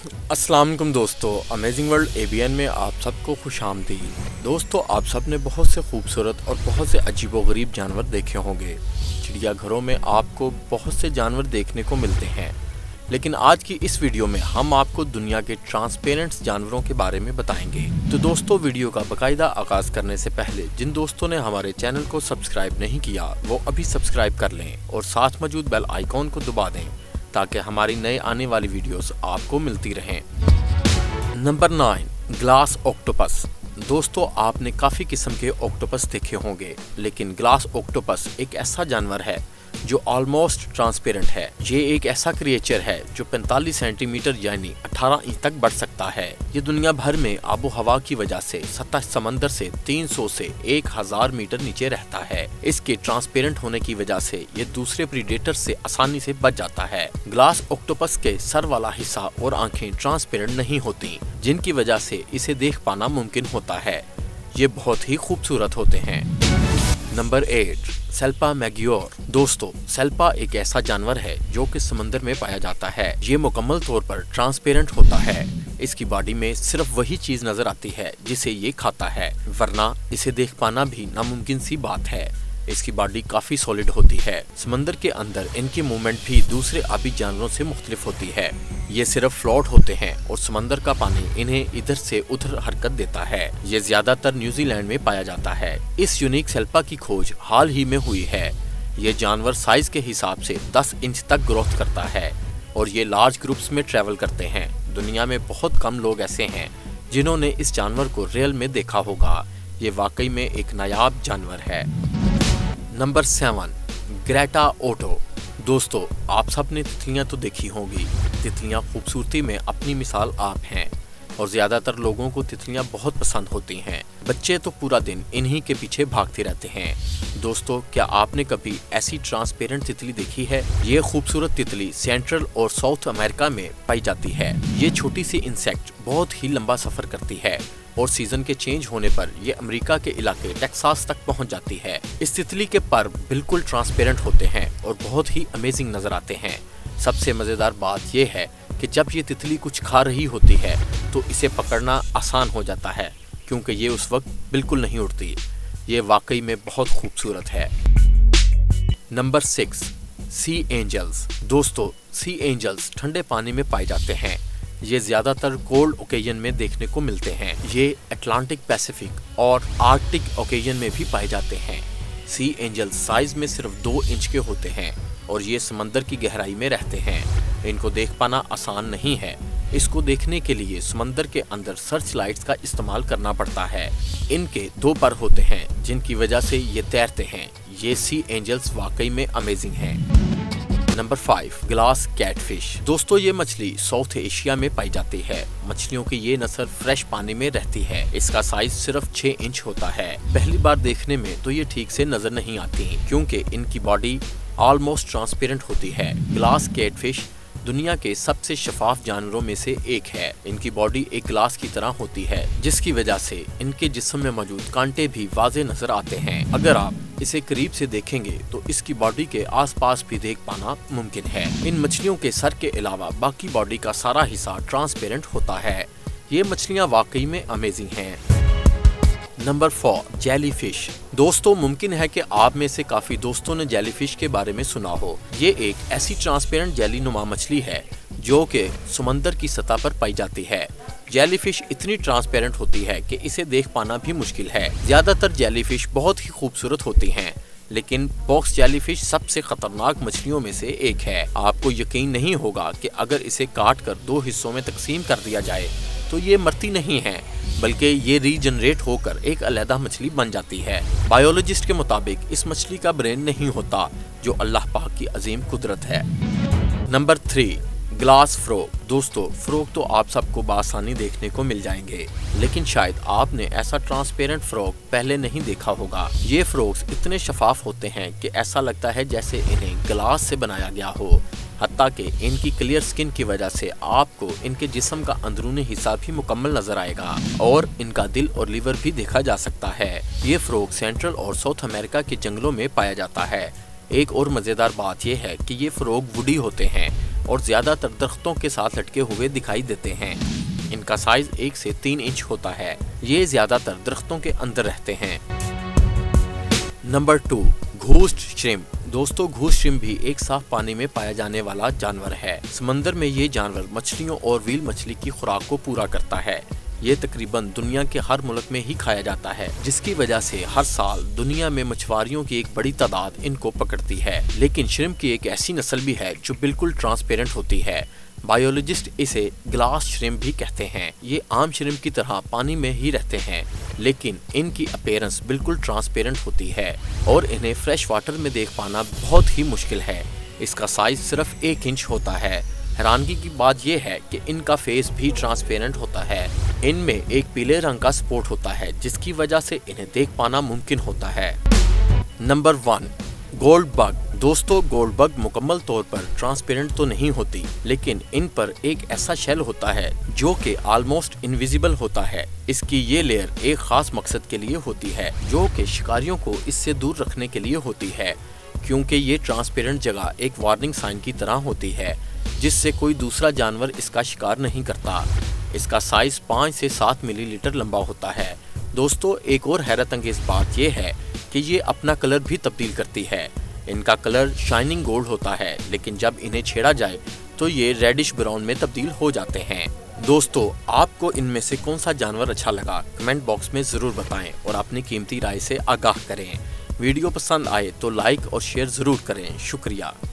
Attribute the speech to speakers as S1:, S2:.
S1: अस्सलाम वालेकुम दोस्तों, अमेजिंग वर्ल्ड एबीएन में आप सबको खुशामदीद। दोस्तों, आप सब ने बहुत से खूबसूरत और बहुत से अजीबोगरीब जानवर देखे होंगे। चिड़ियाघरों में आपको बहुत से जानवर देखने को मिलते हैं, लेकिन आज की इस वीडियो में हम आपको दुनिया के ट्रांसपेरेंट जानवरों के बारे में बताएंगे। तो दोस्तों, वीडियो का बाकायदा आगाज करने से पहले जिन दोस्तों ने हमारे चैनल को सब्सक्राइब नहीं किया वो अभी सब्सक्राइब कर लें और साथ मौजूद बेल आइकॉन को दबा दें ताकि हमारी नए आने वाली वीडियोस आपको मिलती रहें। Number 9, glass octopus. दोस्तों, आपने काफ़ी किस्म के ऑक्टोपस देखे होंगे, लेकिन ग्लास ऑक्टोपस एक ऐसा जानवर है जो ऑलमोस्ट ट्रांसपेरेंट है। ये एक ऐसा क्रिएचर है जो 45 सेंटीमीटर यानी 18 इंच तक बढ़ सकता है। ये दुनिया भर में आबो हवा की वजह से सतह समंदर से 300 से 1000 मीटर नीचे रहता है। इसके ट्रांसपेरेंट होने की वजह से ये दूसरे प्रीडेटर से आसानी से बच जाता है। ग्लास ऑक्टोपस के सर वाला हिस्सा और आंखें ट्रांसपेरेंट नहीं होती, जिनकी वजह से इसे देख पाना मुमकिन होता है। ये बहुत ही खूबसूरत होते हैं। Number 8, salpa maggiore. दोस्तों, सेल्पा एक ऐसा जानवर है जो कि समंदर में पाया जाता है। ये मुकम्मल तौर पर ट्रांसपेरेंट होता है। इसकी बॉडी में सिर्फ वही चीज नजर आती है जिसे ये खाता है, वरना इसे देख पाना भी नामुमकिन सी बात है। इसकी बॉडी काफी सॉलिड होती है। समंदर के अंदर इनकी मूवमेंट भी दूसरे आबी जानवरों से मुख्तलिफ होती है। ये सिर्फ फ्लोट होते हैं और समंदर का पानी इन्हें इधर से उधर हरकत देता है। ये ज्यादातर न्यूजीलैंड में पाया जाता है। इस यूनिक सेल्पा की खोज हाल ही में हुई है। ये जानवर साइज के हिसाब से 10 इंच तक ग्रोथ करता है और ये लार्ज ग्रुप्स में ट्रेवल करते हैं। दुनिया में बहुत कम लोग ऐसे हैं जिन्होंने इस जानवर को रियल में देखा होगा। ये वाकई में एक नायाब जानवर है। Number 7, greta oto. दोस्तों, आप सब ने तितलियां तो देखी होंगी। तितलियां खूबसूरती में अपनी मिसाल आप हैं और ज्यादातर लोगों को तितलियां बहुत पसंद होती हैं। बच्चे तो पूरा दिन इन्हीं के पीछे भागते रहते हैं। दोस्तों, क्या आपने कभी ऐसी ट्रांसपेरेंट तितली देखी है? ये खूबसूरत तितली सेंट्रल और साउथ अमेरिका में पाई जाती है। ये छोटी सी इंसेक्ट बहुत ही लंबा सफर करती है और सीजन के चेंज होने पर ये अमेरिका के इलाके टेक्सास तक पहुंच जाती है। इस तितली के पर बिल्कुल ट्रांसपेरेंट होते हैं और बहुत ही अमेजिंग नजर आते हैं। सबसे मजेदार बात यह है कि जब ये तितली कुछ खा रही होती है तो इसे पकड़ना आसान हो जाता है, क्योंकि ये उस वक्त बिल्कुल नहीं उड़ती। ये वाकई में बहुत खूबसूरत है। Number 6, sea angels. दोस्तों, सी एंजल्स ठंडे पानी में पाए जाते हैं। ये ज्यादातर कोल्ड ओकेजन में देखने को मिलते हैं। ये अटलांटिक, पैसिफिक और आर्कटिक ओकेजन में भी पाए जाते हैं। सी एंजल्स साइज में सिर्फ 2 इंच के होते हैं और ये समंदर की गहराई में रहते हैं। इनको देख पाना आसान नहीं है। इसको देखने के लिए समंदर के अंदर सर्च लाइट्स का इस्तेमाल करना पड़ता है। इनके 2 पर होते हैं जिनकी वजह से ये तैरते हैं। ये सी एंजल्स वाकई में अमेजिंग हैं। Number 5, glass catfish. दोस्तों, ये मछली साउथ एशिया में पाई जाती है। मछलियों की ये नस्ल फ्रेश पानी में रहती है। इसका साइज सिर्फ 6 इंच होता है। पहली बार देखने में तो ये ठीक से नजर नहीं आती, क्योंकि इनकी बॉडी ऑलमोस्ट ट्रांसपेरेंट होती है। ग्लास कैटफिश दुनिया के सबसे शफाफ जानवरों में से एक है। इनकी बॉडी एक ग्लास की तरह होती है, जिसकी वजह से इनके जिस्म में मौजूद कांटे भी वाज़ेह नजर आते हैं। अगर आप इसे करीब से देखेंगे तो इसकी बॉडी के आसपास भी देख पाना मुमकिन है। इन मछलियों के सर के अलावा बाकी बॉडी का सारा हिस्सा ट्रांसपेरेंट होता है। ये मछलियाँ वाकई में अमेजिंग हैं। Number 4, jellyfish. दोस्तों, मुमकिन है कि आप में से काफी दोस्तों ने जेलीफिश के बारे में सुना हो। ये एक ऐसी ट्रांसपेरेंट जेली नुमा मछली है जो कि समंदर की सतह पर पाई जाती है। जेलीफिश इतनी ट्रांसपेरेंट होती है कि इसे देख पाना भी मुश्किल है। ज्यादातर जेलीफिश बहुत ही खूबसूरत होती हैं, लेकिन बॉक्स जेलीफिश सबसे खतरनाक मछलियों में से एक है। आपको यकीन नहीं होगा कि अगर इसे काट कर 2 हिस्सों में तकसीम कर दिया जाए तो ये मरती नहीं है, बल्कि ये रीजनरेट होकर एक अलहदा मछली बन जाती है। बायोलॉजिस्ट के मुताबिक इस मछली का ब्रेन नहीं होता, जो अल्लाह पाक की अजीम कुदरत है। Number 3, glass frog. दोस्तों, फ्रॉग तो आप सबको बासानी देखने को मिल जाएंगे, लेकिन शायद आपने ऐसा ट्रांसपेरेंट फ्रॉग पहले नहीं देखा होगा। ये फ्रॉग्स इतने शफाफ होते हैं कि ऐसा लगता है जैसे इन्हें ग्लास से बनाया गया हो। हत्ता कि इनकी क्लियर स्किन की वजह से आपको इनके जिस्म का अंदरूनी हिस्सा भी मुकम्मल नजर आएगा और इनका दिल और लीवर भी देखा जा सकता है। ये फ्रॉग सेंट्रल और साउथ अमेरिका के जंगलों में पाया जाता है। एक और मजेदार बात यह है कि ये फ्रॉग वुडी होते हैं, और ज्यादातर दरख्तों के साथ लटके हुए दिखाई देते हैं। इनका साइज 1 से 3 इंच होता है। ये ज्यादातर दरख्तों के अंदर रहते हैं। Number 2, ghost shrimp. दोस्तों, घूस्ट श्रिम्प भी एक साफ पानी में पाया जाने वाला जानवर है। समंदर में ये जानवर मछलियों और व्हेल मछली की खुराक को पूरा करता है। ये तकरीबन दुनिया के हर मुल्क में ही खाया जाता है, जिसकी वजह से हर साल दुनिया में मछुआरों की एक बड़ी तादाद इनको पकड़ती है। लेकिन श्रिम्प की एक ऐसी नस्ल भी है जो बिल्कुल ट्रांसपेरेंट होती है। बायोलॉजिस्ट इसे ग्लास श्रिम्प भी कहते हैं। ये आम श्रिम्प की तरह पानी में ही रहते हैं, लेकिन इनकी अपीयरेंस बिल्कुल ट्रांसपेरेंट होती है और इन्हें फ्रेश वाटर में देख पाना बहुत ही मुश्किल है। इसका साइज सिर्फ 1 इंच होता है। हैरानगी की बात यह है कि इनका फेस भी ट्रांसपेरेंट होता है। इनमें एक पीले रंग का स्पॉट होता है, जिसकी वजह से इन्हें देख पाना मुमकिन होता है। Number 1, gold bug. दोस्तों, गोल्ड बग मुकम्मल तौर पर ट्रांसपेरेंट तो नहीं होती, लेकिन इन पर एक ऐसा शेल होता है जो कि ऑलमोस्ट इनविजिबल होता है। इसकी ये लेयर एक खास मकसद के लिए होती है, जो कि शिकारियों को इससे दूर रखने के लिए होती है, क्योंकि ये ट्रांसपेरेंट जगह एक वार्निंग साइन की तरह होती है, जिससे कोई दूसरा जानवर इसका शिकार नहीं करता। इसका साइज 5 से 7 मिलीलीटर लंबा होता है। दोस्तों, एक और हैरत अंगेज बात यह है कि ये अपना कलर भी तब्दील करती है। इनका कलर शाइनिंग गोल्ड होता है, लेकिन जब इन्हें छेड़ा जाए तो ये रेडिश ब्राउन में तब्दील हो जाते हैं। दोस्तों, आपको इनमें से कौन सा जानवर अच्छा लगा, कमेंट बॉक्स में ज़रूर बताएं और अपनी कीमती राय से आगाह करें। वीडियो पसंद आए तो लाइक और शेयर ज़रूर करें। शुक्रिया।